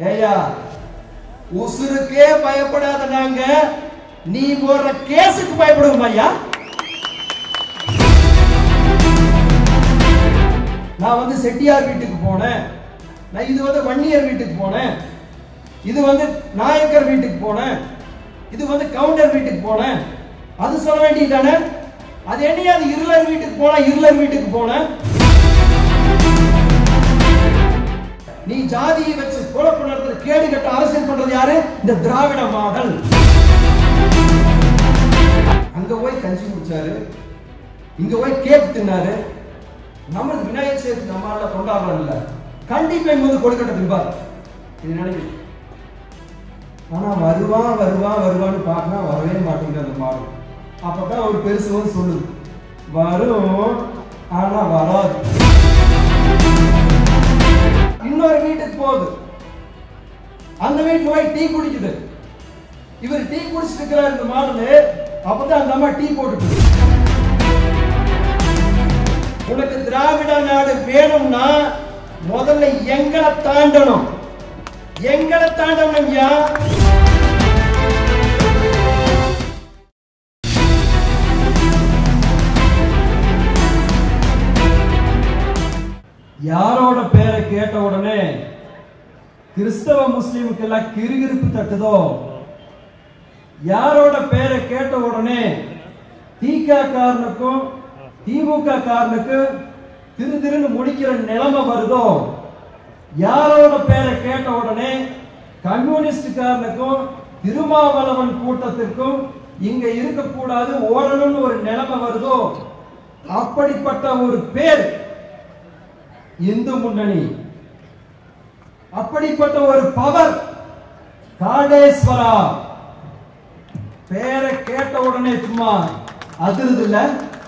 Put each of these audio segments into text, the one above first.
ஏயா உசுருக்கே பயப்படாத நாங்க நீ போடுற கேஸுக்கு பயப்படுவோம் ஐயா. நான் வந்து செட்டியார் வீட்டுக்கு போனேன், நான் இது வந்து வன்னியர் வீட்டுக்கு போனேன், இது வந்து நாயக்கர் வீட்டுக்கு போனேன், இது வந்து கவுண்டர் வீட்டுக்கு போனேன், அது சொல்ல வேண்டியதானே? அது என்னையா அது இருளர் வீட்டுக்கு போனா இருளர் வீட்டுக்கு போனேன். நீ ஜாதியை வச்சு குழப்பம் நடத்துற கேடு கட்ட அரசியல் பண்றது யாரு? இந்த திராவிட மாடல். அங்க போய் கஞ்சி குடிச்சாரு, இங்க போய் கேக் தின்னாரு. நம்மளுக்கு விநாயகர் சேர்த்து நம்மளால கொண்டாடுறோம் இல்ல, கண்டிப்பா இங்க வந்து கொடுக்கட்ட திம்பார் இது நினைக்கிறேன். ஆனா வருவான் வருவான் வருவான்னு பார்க்கணும், வரவே மாட்டேங்குது அந்த மாடல். அப்பதான் ஒரு பெருசு வந்து சொல்லுது வரும் ஆனா வராது. இன்னொரு வீட்டுக்கு போகுது, அந்த வீட்டுல போய் டீ குடிக்குது. இவர் டீ குடிச்சிட்டு இருக்கிறார் இந்த மாடலு. அப்பதான் அந்த அம்மா டீ போட்டு, உனக்கு திராவிட நாடு வேணும்னா முதல்ல எங்களை தாண்டணும், எங்களை தாண்டணும் ஐயா. யாரோட பேரை கேட்ட உடனே கிறிஸ்தவ முஸ்லிமுக்கு எல்லாம் கிறுகிறுப்பு தட்டுதோ, யாரோட பேரை கேட்ட உடனே திக காரனுக்கும் திமுக காரனுக்கு திரு திருன்னு முடிக்கிற நிலைமை வருதோ, யாரோட பேரை கேட்ட உடனே கம்யூனிஸ்ட் காரனுக்கும் திருமாவளவன் கூட்டத்திற்கும் இங்க இருக்கக்கூடாது ஓடணும்னு ஒரு நிலைமை வருதோ, அப்படிப்பட்ட ஒரு பேர் இந்து முன்னணி. அப்படிப்பட்ட ஒரு பவர் காடேஸ்வரா. பேரை கேட்ட உடனே சும்மா அதிருது இல்ல.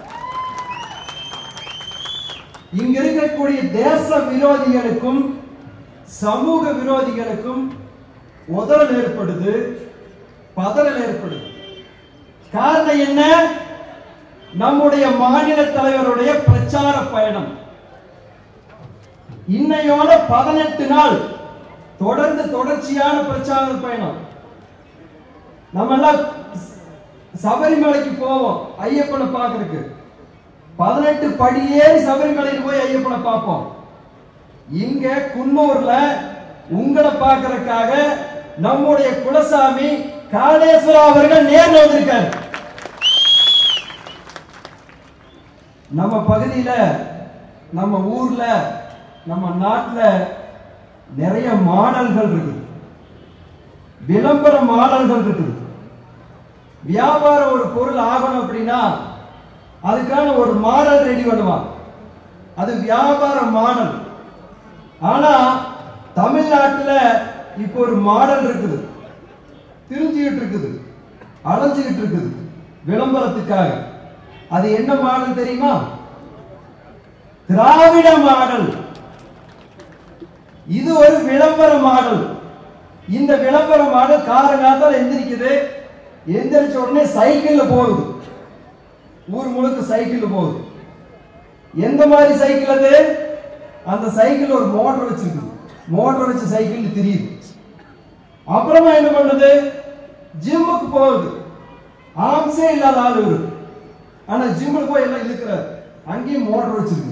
இங்க இருக்கக்கூடிய தேச விரோதிகளுக்கும் சமூக விரோதிகளுக்கும் உதறல் ஏற்படுது, பதறல் ஏற்படுது. காரணம் என்ன? நம்முடைய மாநில தலைவருடைய பிரச்சார பயணம் இன்னையோட 18 நாள் தொடர்ச்சியான பிரச்சார பயணம். நம்ம எல்லாம் சபரிமலைக்கு போவோம் ஐயப்பனை பார்க்கறதுக்கு. 18 படியேறி சபரிமலைக்கு போய் ஐயப்பனை பார்ப்போம். இங்க குன்னூர்ல உங்களை பார்க்கறதுக்காக நம்முடைய குலசாமி காளேஸ்வரா அவர்கள் நேர்ல வந்திருக்காரு. நம்ம பகுதியில, நம்ம ஊர்ல, நம்ம நாட்டுல நிறைய மாடல்கள் இருக்குது, விளம்பர மாடல்கள் இருக்குது. வியாபாரம் ஒரு பொருள் ஆகணும் அப்படின்னா அதுக்கான ஒரு மாடல் ரெடி பண்ணுவான், அது வியாபார மாடல். ஆனா தமிழ்நாட்டில் இப்போ ஒரு மாடல் இருக்குது, திரிஞ்சுக்கிட்டு இருக்குது, அலைஞ்சுக்கிட்டு இருக்குது விளம்பரத்துக்காக. அது என்ன மாடல் தெரியுமா? திராவிட மாடல். இது ஒரு விளம்பர மாடல். இந்த விளம்பர மாடல் காலங்காத்தால எந்திரிக்குது, எந்திரிச்ச உடனே சைக்கிள்ல போகுது, ஊர் முழுக்க சைக்கிள்ல போகுது. எந்த மாதிரி சைக்கிள் அது? அந்த சைக்கிள் ஒரு மோட்டர் வச்சிருக்கு, மோட்டர் வச்சு சைக்கிள் திரியுது. அப்புறமா என்ன பண்ணுது? ஜிம்முக்கு போகுது. ஆம்ஸே இல்லாத ஆள் இருக்கு, ஆனா ஜிம்முக்கு போய் எல்லாம் இழுக்கிறார், அங்கேயும் மோட்டர் வச்சிருக்கு.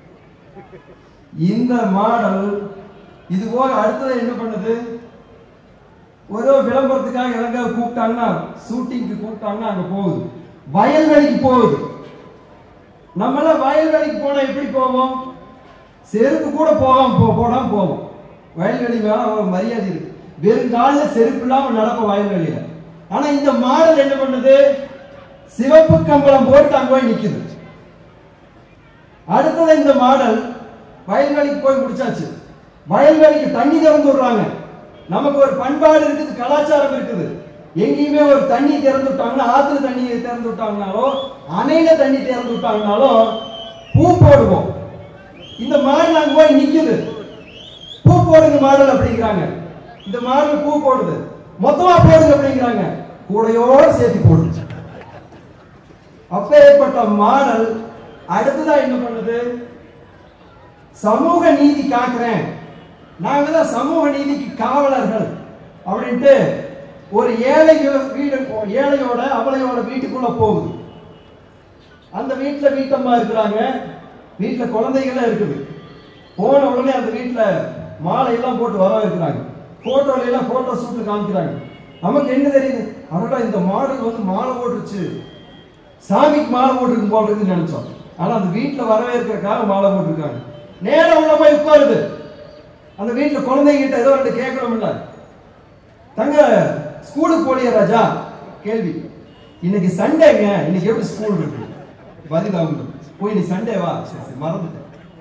இந்த மாடல் இது போக அடுத்தது என்ன பண்ணுது? ஒரு விளம்பரத்துக்காக எங்க கூப்பிட்டாங்கன்னா, ஷூட்டிங்க்கு கூப்பிட்டாங்கன்னா அங்க போகுது, வயல்வெளிக்கு போகுது. நம்மள வயல்வெளிக்கு போனா எப்படி போவோம்? செருப்பு கூட போடாம போவோம். வயல்வெளி மேல ஒரு மரியாதை இருக்கு, வெறும் காலில் செருப்பு இல்லாம நடப்போம் வயல்வெளியில. ஆனா இந்த மாடல் என்ன பண்ணுது? சிவப்பு கம்பளம் போட்டு அங்க போய் நிக்குது. அடுத்தது இந்த மாடல் வயல்வெளிக்கு போய் முடிச்சாச்சு, வயல்வெளிக்கு தண்ணி திறந்து விடுறாங்க. நமக்கு ஒரு பண்பாடு இருக்குது, கலாச்சாரம் இருக்குது. எங்கேயுமே ஒரு தண்ணி திறந்து விட்டாங்கன்னா, ஆத்துல தண்ணி திறந்து விட்டாங்கனாலோ அணையில தண்ணி திறந்து விட்டாங்கனாலோ பூ போடுவோம். இந்த மாடல் அங்க போய் நிக்குது, பூ போடுங்க மாடல் அப்படிங்கிறாங்க. இந்த மாடல் பூ போடுது, மொத்தமா போடுங்க அப்படிங்கிறாங்க, கூடையோட சேர்த்து போடுது. அப்பேற்பட்ட மாடல் அடுத்ததா என்ன பண்ணுது? சமூக நீதி காக்குறேன் நாங்க தான் சமூக நீதிக்கு காவலர்கள் அப்படின்ட்டு ஒரு ஏழை வீடு, ஏழையோட அவளையோட வீட்டுக்குள்ள போகுது. அந்த வீட்டுல வீட்டம்மா இருக்கிறாங்க, வீட்டுல குழந்தைகள்லாம் இருக்குது. போன உடனே அந்த வீட்டுல மாலை எல்லாம் போட்டு வர இருக்கிறாங்க. போட்டோல எல்லாம் போட்டோ ஷூட் காமிக்கிறாங்க. நமக்கு என்ன தெரியுது, அவரோட இந்த மாடல் வந்து மாலை போட்டுருச்சு, சாமிக்கு மாலை போட்டுருக்கு போல இருக்குன்னு நினைச்சோம். ஆனா அந்த வீட்டுல வரவேற்கிறதுக்காக மாலை போட்டிருக்காங்க. நேரம் உள்ள போய் உட்காருது. அந்த வீட்டுல குழந்தைகிட்ட ஏதோ ரெண்டு கேட்கணும் இல்ல, தங்க ஸ்கூலுக்கு போலியா ராஜா? கேள்வி. இன்னைக்கு சண்டேங்க, இன்னைக்கு எப்படி ஸ்கூல் இருக்கு? பதில் அவங்க போய் நீ சண்டேவா? சரி மறந்துட்டேன்.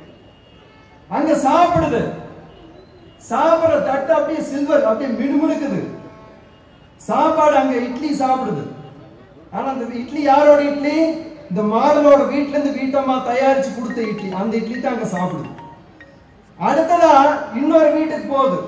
அங்க சாப்பிடுது. சாப்பிடுற தட்டு அப்படியே சில்வர் அப்படியே மினுமினுக்குது. சாப்பாடு அங்க இட்லி சாப்பிடுது. ஆனா அந்த இட்லி யாரோட இட்லி? இந்த மாடலோட வீட்டுல இருந்து வீட்டம்மா தயாரிச்சு கொடுத்த இட்லி. அந்த இட்லி தான் அங்க சாப்பிடுது. அடுத்ததா இன்னொரு வீட்டுக்கு போகுது.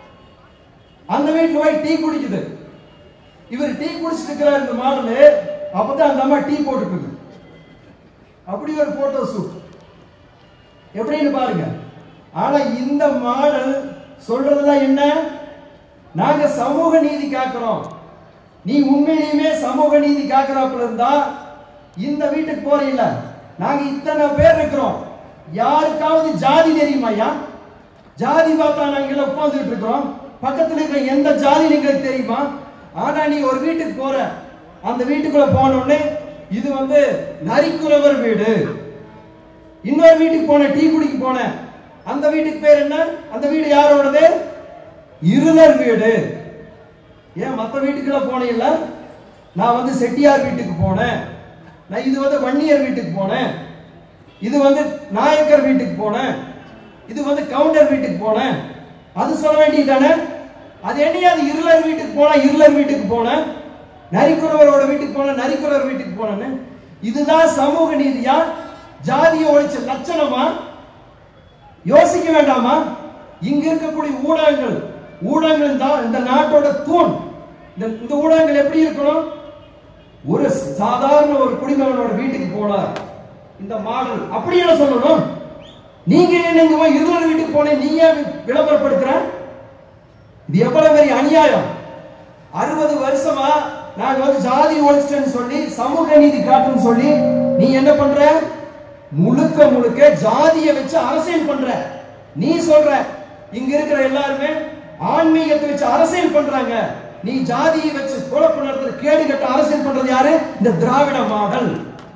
அந்த வீட்டுல போய் டீ குடிக்குது. இவர் டீ குடிச்சிட்டு இருக்கிறார் இந்த மாடலு. அப்பதான் அந்த அம்மா டீ போட்டுக்குது. அப்படி ஒரு போட்டோ ஷூட் எப்படின்னு பாருங்க. ஆனா இந்த மாடல் சொல்றதுதான் என்ன? நாங்க சமூக நீதி காக்கிறோம். நீ உண்மையிலுமே சமூக நீதி காக்கிறாப்புல இருந்தா இந்த வீட்டுக்கு போறீல்ல, நாங்க இத்தனை பேர் இருக்கிறோம், யாருக்காவது ஜாதி தெரியுமாயா? ஜாதி பார்த்தா நாங்க உட்கார்ந்துட்டு இருக்கிறோம், பக்கத்துல இருக்கிற எந்த ஜாதி எங்களுக்கு தெரியுமா? ஆனா நீ ஒரு வீட்டுக்கு போற, அந்த வீட்டுக்குள்ள போன உடனே இது வந்து நரிக்குறவர் வீடு. இன்னொரு வீட்டுக்கு போன, டீ குடிக்கு போன, அந்த வீட்டுக்கு பேர் என்ன? அந்த வீடு யாரோடது? இருளர் வீடு. ஏன் மற்ற வீட்டுக்குள்ள போனீங்கல்ல? நான் வந்து செட்டியார் வீட்டுக்கு போனேன், நான் இது வந்து வன்னியர் வீட்டுக்கு போனேன், இது வந்து நாயக்கர் வீட்டுக்கு போனேன், இது வந்து கவுண்டர் வீட்டுக்கு போனேன், அது சொல்ல வேண்டியதானே? அது என்னையா அது இருளர் வீட்டுக்கு போன, இருளர் வீட்டுக்கு போன, நரிக்குறவரோட வீட்டுக்கு போன, நரிக்குறவர் வீட்டுக்கு போனேன்னு. இதுதான் சமூக நீதியா? ஜாதியை ஒழிச்ச லட்சணமா? யோசிக்க வேண்டாமா? இங்க இருக்கக்கூடிய ஊடகங்கள், ஊடகங்கள் தான் இந்த நாட்டோட தூண். இந்த ஊடகங்கள் எப்படி இருக்கணும்? ஒரு சாதாரண ஒரு குடிமகனோட வீட்டுக்கு போனார் இந்த மாடல், அப்படி என்ன சொல்லணும்? நீங்க நீங்க போய் இருளர் வீட்டுக்கு போனே, நீ ஏன் விளம்பரப்படுத்துற? இது எவ்வளவு பெரிய அநியாயம்! 60 வருஷமா நாங்க வந்து ஜாதி ஒழிச்சிட்டேன்னு சொல்லி, சமூக நீதி காட்டுன்னு சொல்லி, நீ என்ன பண்ற? முழுக்க முழுக்க ஜாதியை வச்சு அரசியல் பண்ற. நீ சொல்ற இங்க இருக்கிற எல்லாருமே ஆன்மீகத்தை வச்சு அரசியல் பண்றாங்க, நீ ஜாதியை வச்சு கொலை பண்றது, கேடு கட்ட அரசியல் பண்றது யாரு? இந்த திராவிட மாடல்.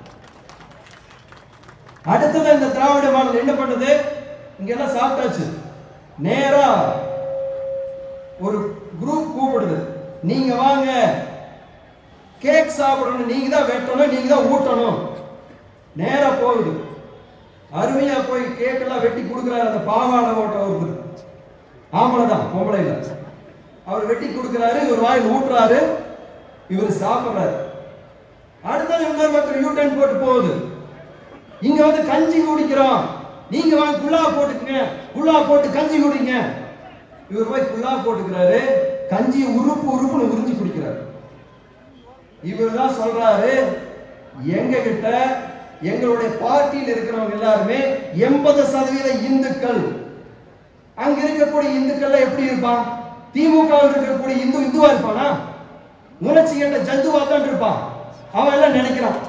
அடுத்தது இந்த திராவிட மாடல் என்ன பண்ணுது? இங்க எல்லாம் சாப்பிட்டாச்சு, நேரா ஒரு குரூப் கூப்பிடுது, நீங்க வாங்க கேக் சாப்பிடணும், நீங்க தான் வெட்டணும், நீங்க தான் ஊட்டணும். நேரா போகுது. அருமையா போய் கேக் எல்லாம் வெட்டி கொடுக்கிறாரு அந்த பாவாடை ஓட்ட ஒருத்தர், ஆம்பளை தான், பொம்பளை இல்ல. அவர் வெட்டி கொடுக்கிறாரு, இவர் வாயில் ஊட்டுறாரு, இவர் சாப்பிடுறாரு. அடுத்தது இன்னொரு பக்கம் யூட்டன் போட்டு போகுது. இங்க வந்து கஞ்சி குடிக்கிறோம், நீங்க வாங்க குள்ளா போட்டுக்குங்க, குள்ளா போட்டு கஞ்சி குடிங்க. இவர் போய் குள்ளா போட்டுக்கிறாரு, கஞ்சி உறுப்பு உறுப்புன்னு உறிஞ்சி குடிக்கிறாரு. இவர் தான் சொல்றாரு, எங்க கிட்ட எங்களுடைய பார்ட்டியில் இருக்கிறவங்க எல்லாருமே 80% இந்துக்கள். அங்க இருக்கக்கூடிய இந்துக்கள் எப்படி இருப்பான்? திமுக இருக்கக்கூடிய இந்து இந்துவா இருப்பானா? உணர்ச்சி என்ற ஜந்துவா தான் இருப்பான். அவன் எல்லாம் நினைக்கிறான்.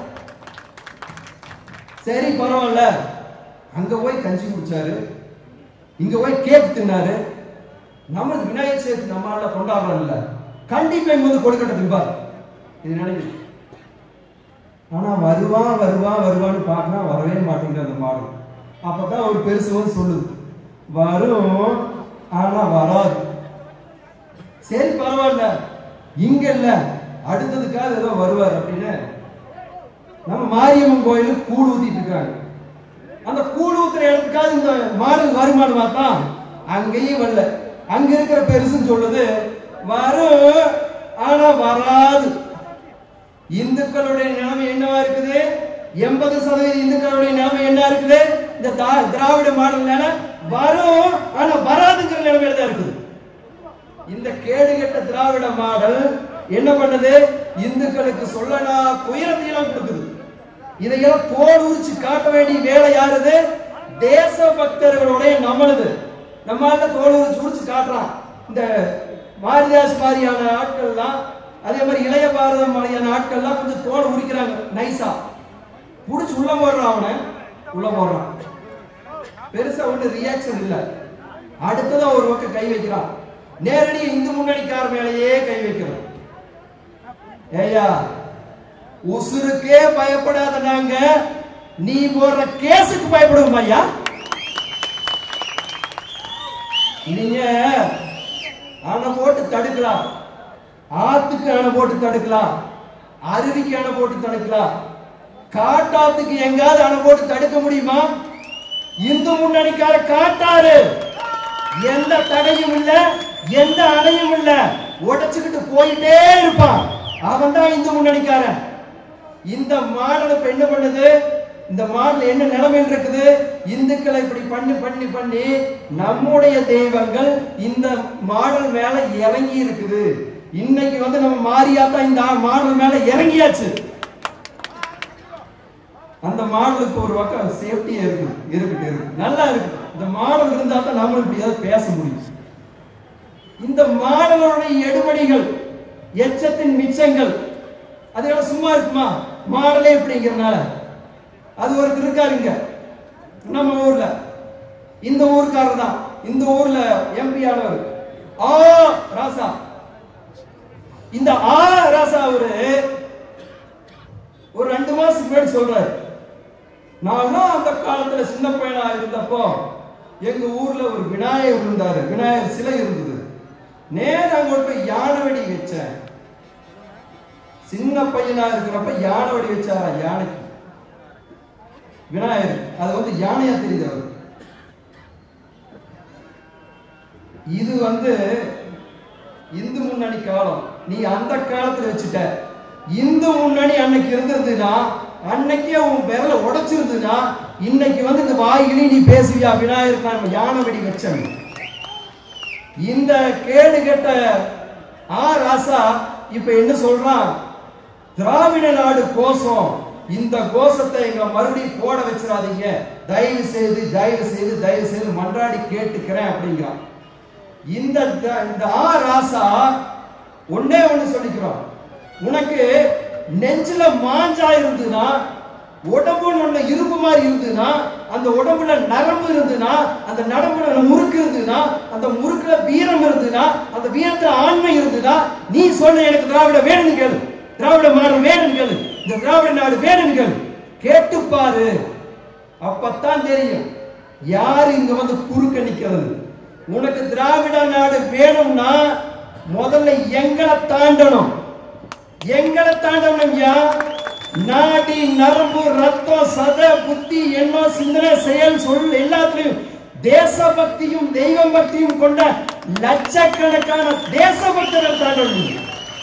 சரி பரவாயில்ல, அங்க போய் கஞ்சி குடிச்சாரு, இங்க போய் கேக் தின்னாரு, நம்மளுக்கு விநாயகர் சேர்த்து நம்மளால கொண்டாடுறோம்ல, கண்டிப்பா இங்க வந்து கொடுக்கட்ட திம்பார். இது நினைக்குது. ஆனா வருவான் வருவான் வருவான்னு பார்க்கனா வரவே மாட்டேங்குது அந்த மாடல். அப்பதான் ஒரு பெருசு வந்து சொல்லுது, வரும் ஆனா வராது. சரி பரவாயில்ல, இங்க இல்ல அடுத்ததுக்காக ஏதோ வருவார் அப்படின்னு நம்ம மாரியம்மன் கோயிலுக்கு கூழ் ஊத்திட்டு இருக்காங்க. அந்த கூழ் ஊத்துற இடத்துக்காக இந்த மாடல் வருமானு பார்த்தா அங்கேயும் வரல. அங்க இருக்கிற பெருசுன்னு சொல்லுது, வரும் ஆனா வராது. இந்துக்களுடைய நிலைமை என்னவா இருக்குது? 80% இந்துக்களுடைய நிலைமை என்ன இருக்குது? இந்த திராவிட மாடல் வரும் ஆனா வராதுங்கிற நிலைமையில தான் இருக்குது. இந்த கேடுகெட்ட திராவிட மாடல் என்ன பண்ணுது? இந்துக்களுக்கு சொல்லனா துயரத்தையெல்லாம் கொடுக்குது. இதையெல்லாம் தோல் உரிச்சு காட்ட வேண்டிய வேலை யாருது? தேச பக்தர்களுடைய நம்மளுது. நம்மால தோல் சுடிச்சு காட்டுறான். இந்த மாரிதாஸ் மாதிரியான ஆட்கள்லாம், அதே மாதிரி இளைய பாரதம் மாதிரியான ஆட்கள்லாம் கொஞ்சம் தோல் உரிக்கிறாங்க நைஸா, புடிச்சு உள்ள போடுறான். அவனை உள்ள போடுறான், பெருசா ஒண்ணு ரியாக்ஷன் இல்ல. அடுத்ததான் ஒரு பக்கம் கை வைக்கிறான், நேரடி இந்து முன்னணிக்கார மேலேயே கை வைக்கிறான். ஏயா, உசுருக்கே பயப்படாத நாங்க நீ போடுற கேஸுக்கு பயப்படுவோம் ஐயா. நீங்க அணை போட்டு தடுக்கலாம், ஆத்துக்கு அணை போட்டு தடுக்கலாம், அருவிக்கு அணை போட்டு தடுக்கலாம், காட்டாத்துக்கு எங்காவது அணை போட்டு தடுக்க முடியுமா? இந்து முன்னணிக்கார காட்டாரு எந்த தடையும் இல்ல, எந்த அணையும் இல்ல, உடைச்சுக்கிட்டு போயிட்டே இருப்பான். அவன் தான் இந்து முன்னணிக்காரன். இந்த மாடல் இப்ப என்ன பண்ணுது? இந்த மாடல் என்ன நிலைமையில் இருக்குது? இந்துக்களை இப்படி பண்ணி பண்ணி பண்ணி நம்முடைய தெய்வங்கள் இந்த மாடல் மேல இறங்கி இருக்குது. இன்னைக்கு வந்து நம்ம மாரியாத்தான் இந்த மாடல் மேல இறங்கியாச்சு. அந்த மாடலுக்கு ஒரு பக்கம் சேஃப்டியா இருக்கு, நல்லா இருக்கு. இந்த மாடல் இருந்தா தான் நம்ம இப்படியாவது பேச முடியும். இந்த மாடலுடைய எடுபடிகள், எச்சத்தின் மிச்சங்கள், அதனால சும்மா இருக்குமா? மாடலே இப்படிங்கிறனால அது ஒருத்தர் இருக்காருங்க நம்ம ஊர்ல, இந்த ஊர்க்காரர் தான், இந்த ஊர்ல எம்பி ஆனவர் ஆ ராசா. இந்த ஆ ராசா அவரு ஒரு 2 மாசத்துக்கு முன்னாடி சொல்றாரு, நான் அந்த காலத்துல சின்ன பையனா இருந்தப்போ எங்க ஊர்ல ஒரு விநாயகர் இருந்தாரு, விநாயகர் சிலை இருந்தது. நேரா அங்க போய் யானை வெடி வச்சேன். சின்ன பையனா இருக்கிறப்ப யானை வெடி வச்சாரா யானைக்கு, விநாயகர். அது வந்து யானையா தெரியுது அவரு. இது வந்து இந்து முன்னணி காலம். நீ அந்த காலத்துல வச்சுட்ட. இந்து முன்னணி அன்னைக்கு இருந்திருந்ததுன்னா, அன்னைக்கே உன் விரல உடைச்சிருந்ததுன்னா, இன்னைக்கு வந்து இந்த வாயிலே நீ பேசுவியா விநாயகர் நான் யானை வெடி வச்சேன்? இந்த கேடு கெட்ட ஆ ராசா இப்ப என்ன சொல்றான்? திராவிட நாடு கோஷம், இந்த கோஷத்தை எங்க மறுபடியும் போட வச்சிடாதீங்க, தயவு செய்து தயவு செய்து தயவு செய்து மன்றாடி கேட்டுக்கிறேன் அப்படிங்கிறான். இந்த ஆ ராசா ஒன்னே ஒண்ணு சொல்லிக்கிறோம், உனக்கு நெஞ்சில மாஞ்சா இருந்துன்னா, உடம்புன்னு ஒண்ணு இரும்பு மாதிரி இருந்துன்னா, அந்த உடம்புல நரம்பு இருந்துன்னா, அந்த நரம்புல முறுக்கு இருந்துன்னா, அந்த முறுக்குல வீரம் இருந்துன்னா, அந்த வீரத்துல ஆண்மை இருந்துன்னா, நீ சொல்ல எனக்கு திராவிட வேணும்னு கேளு, திராவிட மாடல் வேணும்னு கேளு, இந்த திராவிட நாடு வேணும்னு கேளு, கேட்டுப்பாரு. அப்பத்தான் தெரியும் யாரு இங்க வந்து குறுக்க நிக்கிறது. உனக்கு திராவிட நாடு வேணும்னா முதல்ல எங்களை தாண்டணும், எங்களை தாண்டணும். நாடி நரம்பு ரத்தம் சத புத்தி எண்ணம் சிந்தனை செயல் சொல் எல்லாத்திலையும் தேசபக்தியும் தெய்வ பக்தியும் கொண்ட லட்சக்கணக்கான தேசபக்தர்கள் தாண்டணும்.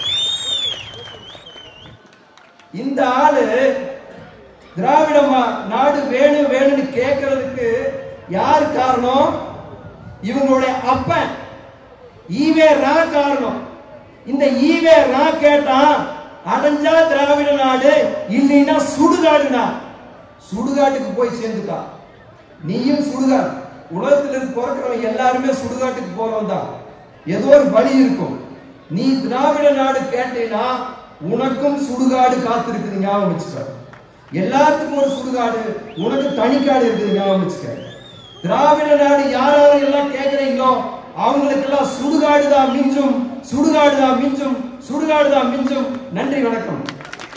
இந்த ஆளு திராவிட நாடு வேணும் வேணும்னு கேட்கறதுக்கு யார் காரணம்? இவங்களுடைய அப்பன் ஈவே ரா காரணம். இந்த ஈவே ரா கேட்டா அடைஞ்சா திராவிட நாடு, இல்லைன்னா சுடுகாடுனா சுடுகாட்டுக்கு போய் சேர்ந்துட்டா. நீயும் சுடுகாடு, உலகத்தில் இருந்து பிறக்கிறவங்க எல்லாருமே சுடுகாட்டுக்கு போறவன் தான். ஏதோ ஒரு வழி இருக்கும். நீ திராவிட நாடு கேட்டீங்கன்னா உனக்கும் சுடுகாடு காத்திருக்குது, ஞாபகம் வச்சுக்க. எல்லாத்துக்கும் ஒரு சுடுகாடு, உனக்கு தனிக்காடு இருக்குது, ஞாபகம் வச்சுக்க. திராவிட நாடு யாராவது எல்லாம் கேட்கிறீங்களோ அவங்களுக்கெல்லாம் சுடுகாடுதான் மிஞ்சும், சுடுகாடுதான் மிஞ்சும், சுடுகாடுதான் மிஞ்சும். நன்றி, வணக்கம்.